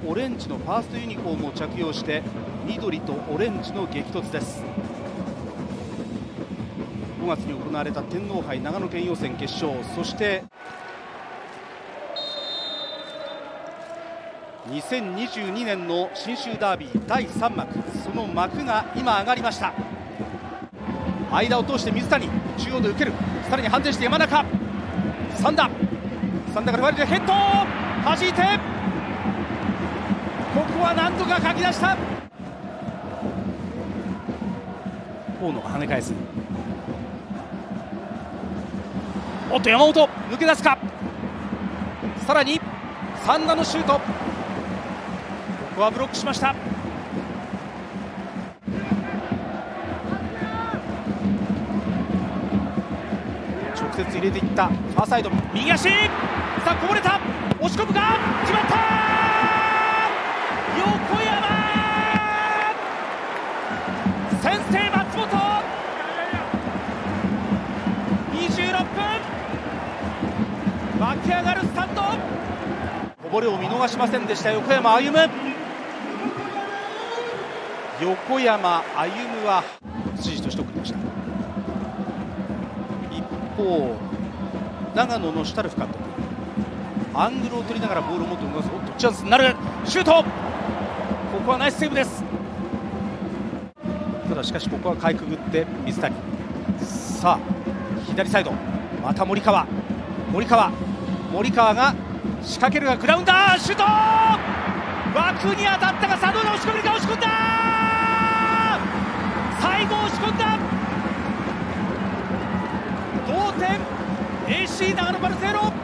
オレンジのファーストユニフォームを着用して緑とオレンジの激突です。5月に行われた天皇杯長野県予選決勝、そして2022年の信州ダービー第3幕、その幕が今上がりました。間を通して水谷、中央で受ける、さらに反転して山中、三田が奪われてヘッド弾いて、ここはなんとかかき出した。大野が跳ね返す。おっと山本抜け出すか。さらに三田のシュート、ここはブロックしました。直接入れていったファーサイド右足、さあこぼれた、押し込むか、決まった。横山先制、松本26分、湧き上がるスタンド、こぼれを見逃しませんでした横山歩夢。横山歩夢は指示として送りました。一方長野のシュタルフ監督、アングルを取りながらボールを持って動かす。おっとチャンスになる、シュート、ここはナイスセーブです。ただしかしここはかいくぐって水谷、さあ左サイドまた森川が仕掛けるがグラウンダーシュート、枠に当たったが、さあどうだ、押し込めるか、押し込んだ、最後押し込んだ、同点 AC 長野バルセロ。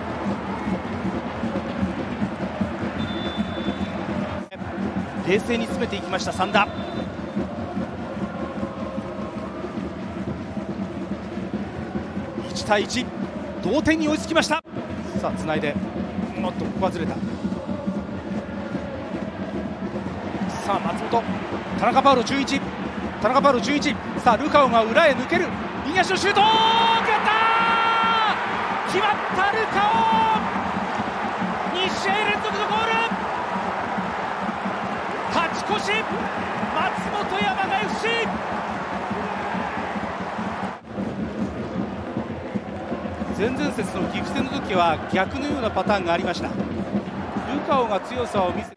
冷静に詰めていきました三田。1対1、同点に追いつきました。さあつないで、もっとここはずれた。さあ松本、田中パウロ11、さあルカオが裏へ抜ける、右足のシュート、決まったルカオ、2試合連続のゴール、勝ち越し、松本山雅 FC。 前々節の岐阜戦の時は逆のようなパターンがありました。ルカオが強さを見せ、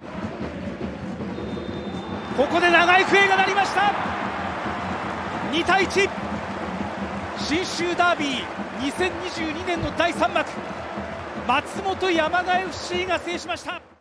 ここで長い笛が鳴りました。2対1、信州ダービー2022年の第3幕、松本山雅 FC が制しました。